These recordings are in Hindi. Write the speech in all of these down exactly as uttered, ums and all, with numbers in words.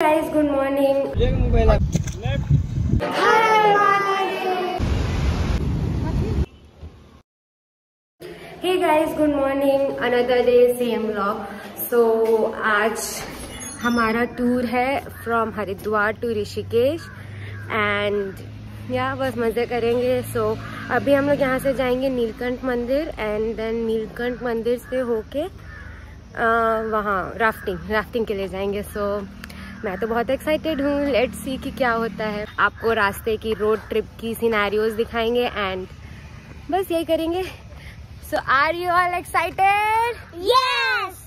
guys, good morning. Hey guys, good morning. Another day, same vlog. So आज हमारा टूर है from Haridwar to Rishikesh and या बस मज़े करेंगे. सो so, अभी हम लोग यहाँ से जाएंगे नीलकंठ मंदिर एंड देन नीलकंठ मंदिर से होके वहाँ राफ्टिंग राफ्टिंग के लिए जाएंगे. सो so, मैं तो बहुत एक्साइटेड हूँ. लेट्स सी कि क्या होता है. आपको रास्ते की रोड ट्रिप की सिनेरियोज दिखाएंगे एंड बस यही करेंगे. So are you all excited? Yes.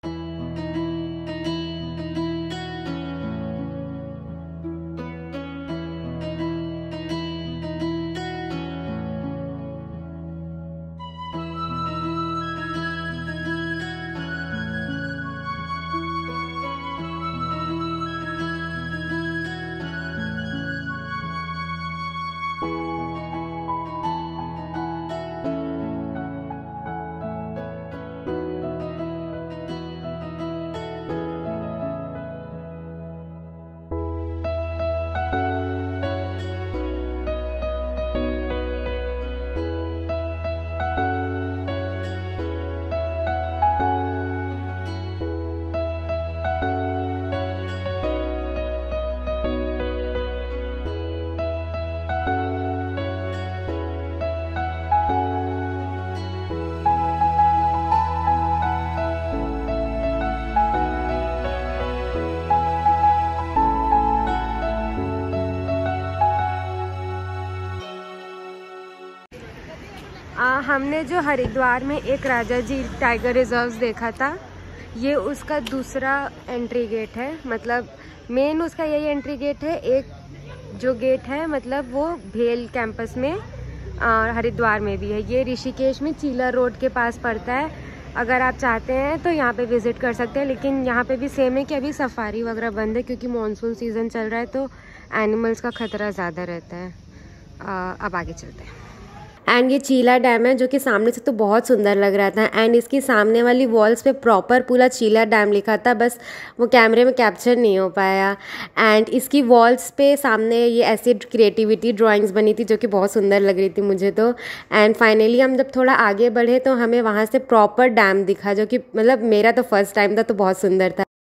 आ, हमने जो हरिद्वार में एक राजा जी टाइगर रिजर्व्स देखा था, ये उसका दूसरा एंट्री गेट है. मतलब मेन उसका यही एंट्री गेट है. एक जो गेट है मतलब वो भेल कैंपस में आ, हरिद्वार में भी है. ये ऋषिकेश में चीला रोड के पास पड़ता है. अगर आप चाहते हैं तो यहाँ पे विज़िट कर सकते हैं. लेकिन यहाँ पे भी सेम है कि अभी सफारी वगैरह बंद है क्योंकि मॉनसून सीज़न चल रहा है तो एनिमल्स का खतरा ज़्यादा रहता है. आ, अब आगे चलते हैं. एंड ये चीला डैम है जो कि सामने से तो बहुत सुंदर लग रहा था. एंड इसकी सामने वाली वॉल्स पे प्रॉपर पूरा चीला डैम लिखा था, बस वो कैमरे में कैप्चर नहीं हो पाया. एंड इसकी वॉल्स पे सामने ये ऐसी क्रिएटिविटी ड्राइंग्स बनी थी जो कि बहुत सुंदर लग रही थी मुझे तो. एंड फाइनली हम जब थोड़ा आगे बढ़े तो हमें वहाँ से प्रॉपर डैम दिखा जो कि मतलब मेरा तो फर्स्ट टाइम था तो बहुत सुंदर था.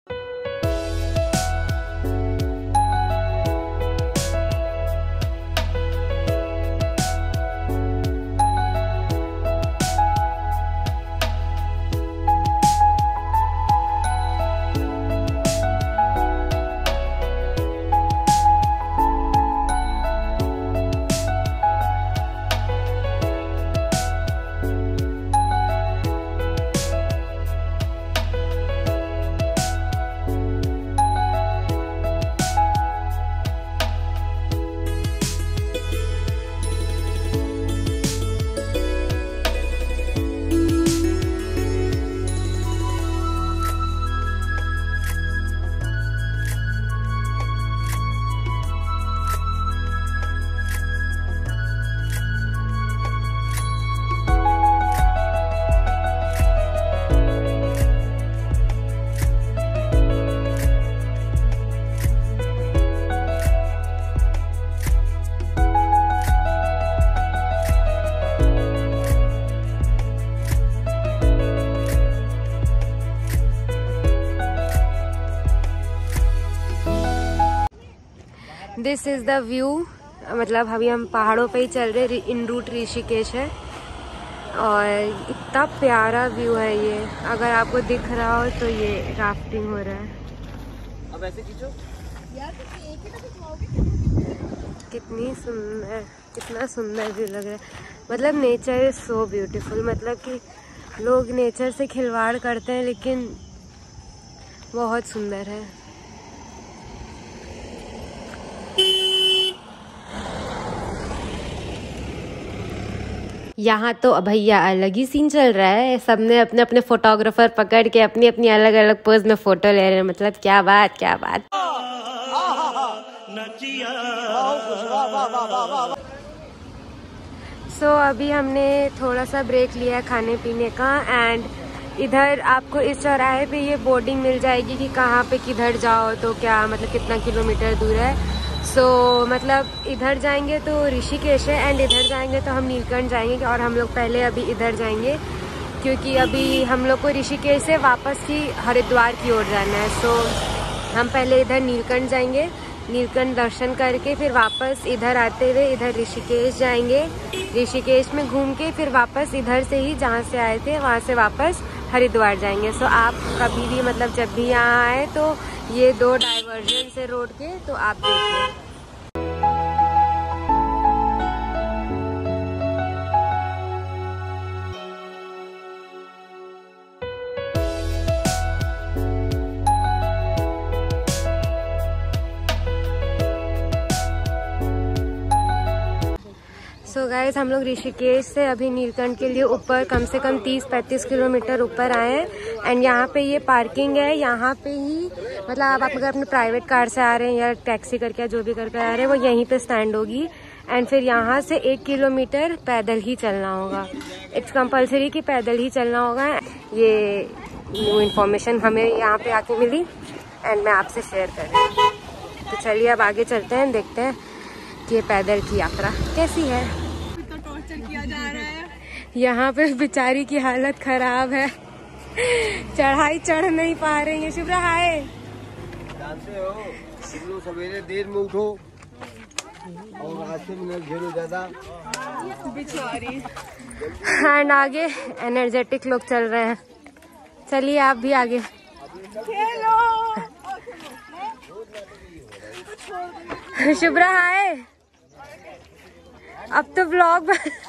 This is the view. मतलब अभी हम पहाड़ों पे ही चल रहे. इन रूट ऋषिकेश है और इतना प्यारा व्यू है ये. अगर आपको दिख रहा हो तो ये राफ्टिंग हो रहा है. अब ऐसे खींचो यार. कितनी सुंदर कितना सुंदर व्यू लग रहा है. मतलब नेचर इज़ सो ब्यूटीफुल. मतलब कि लोग नेचर से खिलवाड़ करते हैं लेकिन बहुत सुंदर है. यहाँ तो भैया अलग ही सीन चल रहा है. सबने अपने अपने फोटोग्राफर पकड़ के अपनी अपनी अलग अलग पोज में फोटो ले रहे हैं. मतलब क्या बात क्या बात. सो so, अभी हमने थोड़ा सा ब्रेक लिया है खाने पीने का एंड इधर आपको इस चौराहे पे ये बोर्डिंग मिल जाएगी कि कहाँ पे किधर जाओ तो क्या मतलब कितना किलोमीटर दूर है। सो so, मतलब इधर जाएंगे तो ऋषिकेश है एंड इधर जाएंगे तो हम नीलकंठ जाएंगे। और हम लोग पहले अभी इधर जाएंगे क्योंकि अभी हम लोग को ऋषिकेश से वापस ही हरिद्वार की ओर जाना है। सो so, हम पहले इधर नीलकंठ जाएंगे, नीलकंठ दर्शन करके फिर वापस इधर आते हुए इधर ऋषिकेश जाएंगे। ऋषिकेश में घूम के फिर वापस इधर से ही जहाँ से आए थे वहाँ से वापस हरिद्वार जाएंगे। सो so, आप कभी भी मतलब जब भी यहाँ आए तो ये दो डाइवर्जन से रोड के तो आप देखिए। सो गाइस हम लोग ऋषिकेश से अभी नीलकंठ के लिए ऊपर कम से कम तीस पैंतीस किलोमीटर ऊपर आए हैं एंड यहाँ पे ये पार्किंग है। यहाँ पे ही मतलब आप अगर अपने प्राइवेट कार से आ रहे हैं या टैक्सी करके जो भी करके आ रहे हैं वो यहीं पे स्टैंड होगी एंड फिर यहाँ से एक किलोमीटर पैदल ही चलना होगा। इट्स कंपल्सरी कि पैदल ही चलना होगा। ये न्यू इन्फॉर्मेशन हमें यहाँ पे आके मिली एंड मैं आपसे शेयर कर रही हूँ। तो चलिए अब आगे चलते हैं, देखते हैं कि ये पैदल की यात्रा कैसी है। तो टॉर्चर किया जा रहा है यहाँ पे बेचारी की हालत खराब है, चढ़ाई चढ़ नहीं पा रही है। शिवरा हाय, जानते हो सवेरे देर में उठो और रास्ते में घेरो ज्यादा बेचारी। एंड आगे एनर्जेटिक लोग चल रहे हैं। चलिए आप भी आगे खेलो। शुभ्रा हाय, अब तो ब्लॉग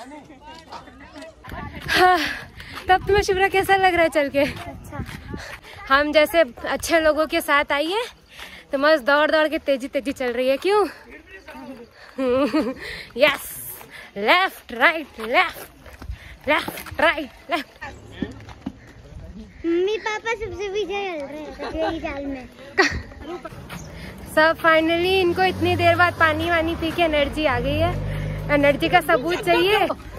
हाँ, तब तुम्हें शुभ्रा कैसा लग रहा है चल के? अच्छा। हम जैसे अच्छे लोगों के साथ आई है तो मस्त दौड़ दौड़ के तेजी तेजी चल रही है। क्यों? Yes, left right left left right left. Mummy papa सबसे पीछे चल रहे हैं जाल में। सब फाइनली इनको इतनी देर बाद पानी वानी पी के एनर्जी आ गई है। एनर्जी का सबूत चाहिए।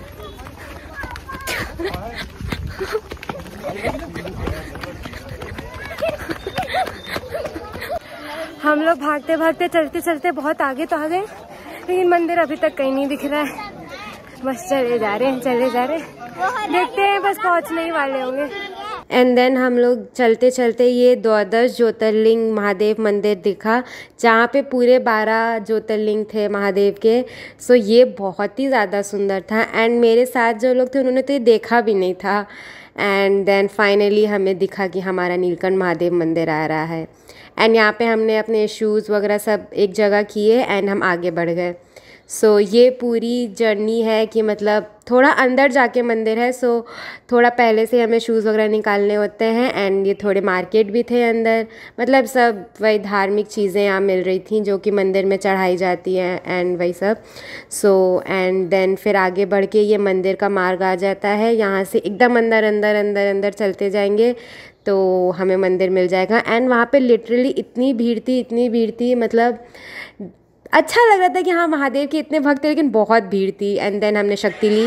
हम लोग भागते भागते चलते चलते बहुत आगे तो आ गए लेकिन मंदिर अभी तक कहीं नहीं दिख रहा है। बस चले जा रहे हैं चले जा रहे हैं, देखते हैं बस पहुंचने ही वाले होंगे। एंड देन हम लोग चलते चलते ये द्वादश ज्योतिर्लिंग महादेव मंदिर दिखा जहाँ पे पूरे बारह ज्योतिर्लिंग थे महादेव के। सो ये बहुत ही ज़्यादा सुंदर था एंड मेरे साथ जो लोग थे उन्होंने तो ये देखा भी नहीं था। एंड देन फाइनली हमें दिखा कि हमारा नीलकंठ महादेव मंदिर आ रहा है एंड यहाँ पे हमने अपने शूज़ वगैरह सब एक जगह किए एंड हम आगे बढ़ गए। सो so, ये पूरी जर्नी है कि मतलब थोड़ा अंदर जाके मंदिर है। सो so, थोड़ा पहले से हमें शूज़ वगैरह निकालने होते हैं एंड ये थोड़े मार्केट भी थे अंदर, मतलब सब वही धार्मिक चीज़ें यहाँ मिल रही थी जो कि मंदिर में चढ़ाई जाती हैं एंड वही सब। सो एंड देन फिर आगे बढ़ के ये मंदिर का मार्ग आ जाता है। यहाँ से एकदम अंदर अंदर अंदर अंदर चलते जाएंगे तो हमें मंदिर मिल जाएगा एंड वहाँ पे लिटरली इतनी भीड़ थी इतनी भीड़ थी, मतलब अच्छा लग रहा था कि हाँ महादेव के इतने भक्त थे लेकिन बहुत भीड़ थी। एंड देन हमने शक्ति ली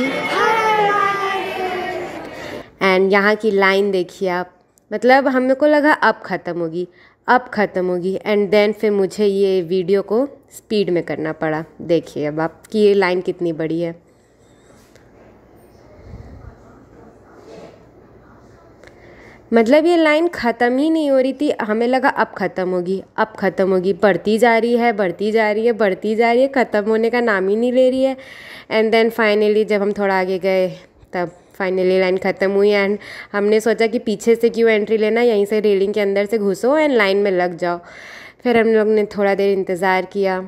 एंड यहाँ की लाइन देखिए आप, मतलब हमें को लगा अब ख़त्म होगी अब ख़त्म होगी एंड देन फिर मुझे ये वीडियो को स्पीड में करना पड़ा। देखिए अब आप कि ये लाइन कितनी बड़ी है। मतलब ये लाइन ख़त्म ही नहीं हो रही थी, हमें लगा अब ख़त्म होगी अब ख़त्म होगी, बढ़ती जा रही है बढ़ती जा रही है बढ़ती जा रही है, ख़त्म होने का नाम ही नहीं ले रही है। एंड देन फाइनली जब हम थोड़ा आगे गए तब फाइनली लाइन ख़त्म हुई एंड हमने सोचा कि पीछे से क्यों एंट्री लेना, यहीं से रेलिंग के अंदर से घुसो एंड लाइन में लग जाओ। फिर हम लोग ने थोड़ा देर इंतज़ार किया।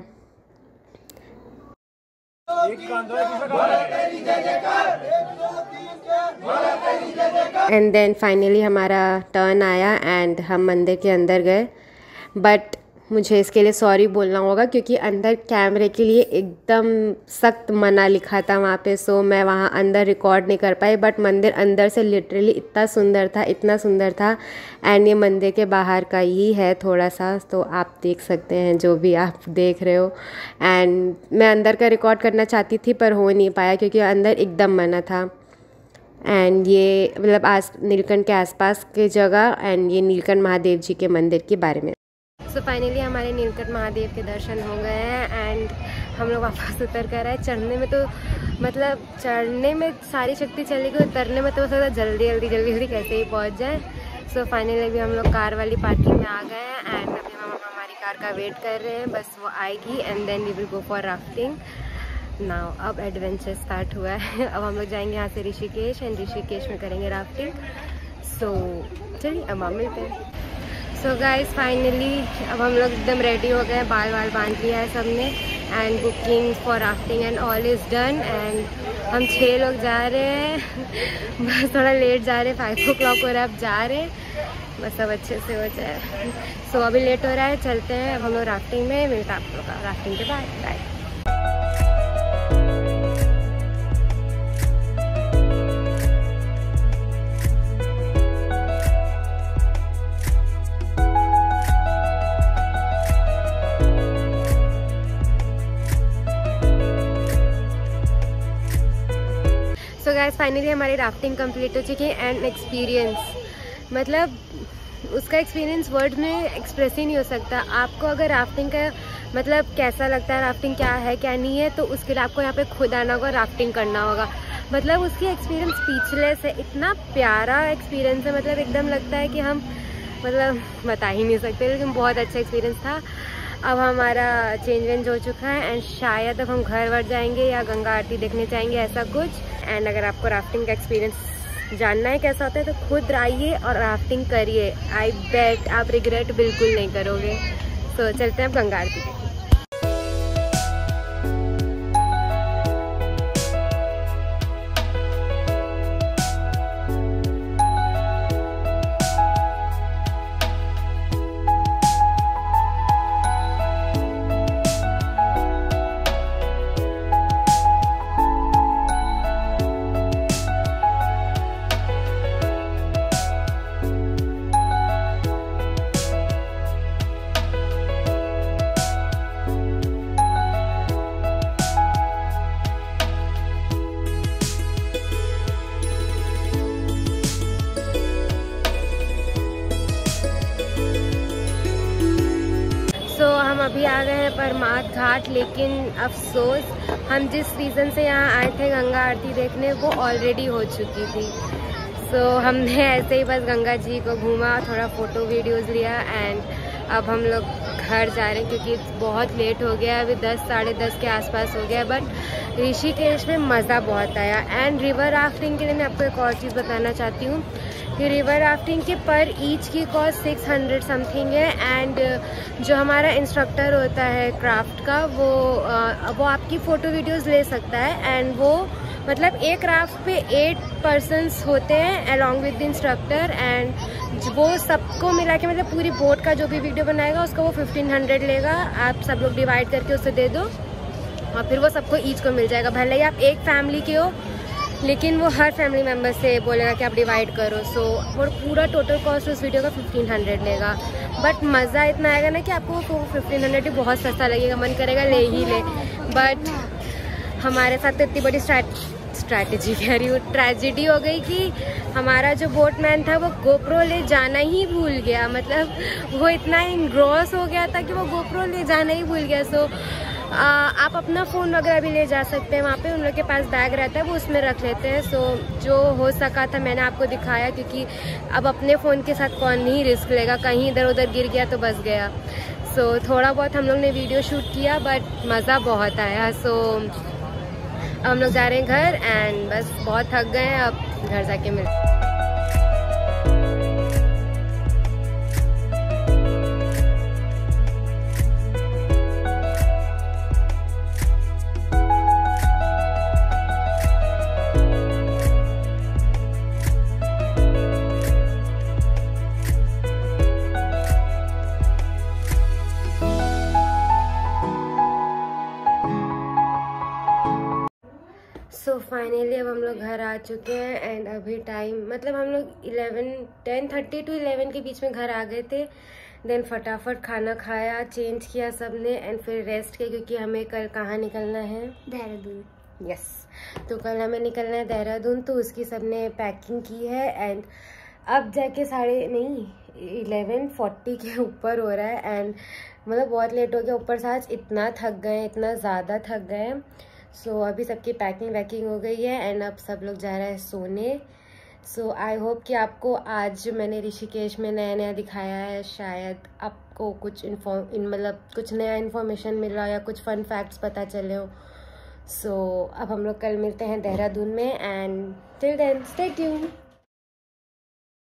एंड देन फाइनली हमारा टर्न आया एंड हम मंदिर के अंदर गए। बट मुझे इसके लिए सॉरी बोलना होगा क्योंकि अंदर कैमरे के लिए एकदम सख्त मना लिखा था वहाँ पे। सो मैं वहाँ अंदर रिकॉर्ड नहीं कर पाई। बट मंदिर अंदर से लिटरली इतना सुंदर था इतना सुंदर था एंड ये मंदिर के बाहर का ही है थोड़ा सा, तो आप देख सकते हैं जो भी आप देख रहे हो। एंड मैं अंदर का रिकॉर्ड करना चाहती थी पर हो नहीं पाया क्योंकि अंदर एकदम मना था। एंड ये मतलब आस नीलकंठ के आसपास के जगह एंड ये नीलकंठ महादेव जी के मंदिर के बारे में। सो so फाइनली हमारे नीलकंठ महादेव के दर्शन हो गए हैं एंड हम लोग वापस उतर कर आए। चढ़ने में तो मतलब चढ़ने में सारी शक्ति चली गई, उतरने में तो हो सकता जल्दी जल्दी जल्दी जल्दी कैसे ही पहुंच जाए। सो so फाइनली अभी हम लोग कार वाली पार्किंग में आ गए हैं एंड अभी हम हमारी कार का वेट कर रहे हैं, बस वो आएगी and then we will go for rafting now. अब एडवेंचर स्टार्ट हुआ है। अब हम लोग जाएंगे यहाँ से ऋषिकेश एंड ऋषिकेश में करेंगे राफ्टिंग। सो so, चलिए अब हम मिलते हैं। सो गाइस फाइनली अब हम लोग एकदम रेडी हो गए, बाल बाल बांध लिया है सबने and booking for rafting and all is done and हम छः लोग जा रहे हैं। बस थोड़ा लेट जा रहे हैं, फाइव ओ क्लॉक हो रहा है, अब जा रहे हैं, बस अब अच्छे से हो जाए। सो so, अभी लेट हो रहा है, चलते हैं अब हम लोग राफ्टिंग में। मिलता आप लोग का राफ्टिंग के बाद, बाय। सो गाइस फाइनली हमारी राफ्टिंग कंप्लीट हो चुकी है एंड एक्सपीरियंस मतलब उसका एक्सपीरियंस वर्ड में एक्सप्रेस ही नहीं हो सकता। आपको अगर राफ्टिंग का मतलब कैसा लगता है, राफ्टिंग क्या है क्या नहीं है, तो उसके लिए आपको यहाँ पे खुद आना होगा, राफ्टिंग करना होगा। मतलब उसकी एक्सपीरियंस स्पीचलेस है, इतना प्यारा एक्सपीरियंस है, मतलब एकदम लगता है कि हम मतलब बता ही नहीं सकते, लेकिन बहुत अच्छा एक्सपीरियंस था। अब हमारा चेंज वेंज हो चुका है एंड शायद अब हम घर वर जाएंगे या गंगा आरती देखने जाएंगे, ऐसा कुछ। एंड अगर आपको राफ्टिंग का एक्सपीरियंस जानना है कैसा होता है तो खुद आइए और राफ्टिंग करिए, आई बेट आप रिग्रेट बिल्कुल नहीं करोगे। तो so, चलते हैं अब गंगा आरती देखने। हम अभी आ गए हैं परमात घाट, लेकिन अफसोस हम जिस रीज़न से यहाँ आए थे गंगा आरती देखने वो ऑलरेडी हो चुकी थी। सो so, हमने ऐसे ही बस गंगा जी को घूमा, थोड़ा फ़ोटो वीडियोज़ लिया एंड अब हम लोग घर जा रहे हैं क्योंकि बहुत लेट हो गया, अभी दस साढ़े दस के आसपास हो गया। बट ऋषिकेश में मज़ा बहुत आया एंड रिवर राफ्टिंग के लिए मैं आपको एक और चीज़ बताना चाहती हूँ कि रिवर राफ्टिंग के पर ईच की कॉस्ट सिक्स हंड्रेड समथिंग है एंड जो हमारा इंस्ट्रक्टर होता है क्राफ्ट का वो आ, वो आपकी फ़ोटो वीडियोज़ ले सकता है एंड वो मतलब एक राफ्ट पे एट पर्सन्स होते हैं along with the instructor and वो सबको मिला के मतलब पूरी बोट का जो भी वीडियो बनाएगा उसका वो फिफ्टीन हंड्रेड लेगा। आप सब लोग डिवाइड करके उसे दे दो और फिर वो सबको ईच को मिल जाएगा। भले ही आप एक फैमिली के हो लेकिन वो हर फैमिली मेम्बर से बोलेगा कि आप डिवाइड करो। सो so, और पूरा टोटल कॉस्ट उस वीडियो का फिफ्टीन हंड्रेड लेगा। बट मज़ा इतना आएगा ना कि आपको वो फिफ्टीन हंड्रेड ही बहुत सस्ता लगेगा, मन करेगा ले ही ले। बट हमारे साथ तो इतनी बड़ी स्ट्रैटेजी कह रही हूँ ट्रेजिडी हो गई कि हमारा जो बोटमैन था वो गोप्रो ले जाना ही भूल गया। मतलब वो इतना इंग्रॉस हो गया था कि वो गोप्रो ले जाना ही भूल गया। सो आ, आप अपना फ़ोन वगैरह भी ले जा सकते हैं, वहाँ पे उन लोग के पास बैग रहता है वो उसमें रख लेते हैं। सो जो हो सका था मैंने आपको दिखाया, क्योंकि अब अपने फ़ोन के साथ कौन नहीं रिस्क लेगा, कहीं इधर उधर गिर गया तो बच गया। सो थोड़ा बहुत हम लोग ने वीडियो शूट किया बट मज़ा बहुत आया। सो अब हम लोग जा रहे हैं घर एंड बस बहुत थक गए हैं, अब घर जाके मिलते हैं। सो so फाइनली अब हम लोग घर आ चुके हैं एंड अभी टाइम मतलब हम लोग eleven ten thirty to eleven के बीच में घर आ गए थे। देन फटाफट खाना खाया, चेंज किया सबने एंड फिर रेस्ट किया क्योंकि हमें कल कहाँ निकलना है, देहरादून। यस तो कल हमें निकलना है देहरादून, तो उसकी सबने पैकिंग की है एंड अब जाके साढ़े नहीं इलेवन फोर्टी के ऊपर हो रहा है एंड मतलब बहुत लेट हो गया। ऊपर से आज इतना थक गए, इतना ज़्यादा थक गए। सो so, अभी सबकी पैकिंग वैकिंग हो गई है एंड अब सब लोग जा रहे हैं सोने। सो आई होप कि आपको आज जो मैंने ऋषिकेश में नया नया दिखाया है शायद आपको कुछ इन्फॉर्म इन मतलब कुछ नया इन्फॉर्मेशन मिल रहा हो या कुछ फन फैक्ट्स पता चले हो। सो so, अब हम लोग कल मिलते हैं देहरादून में and till then stay tuned.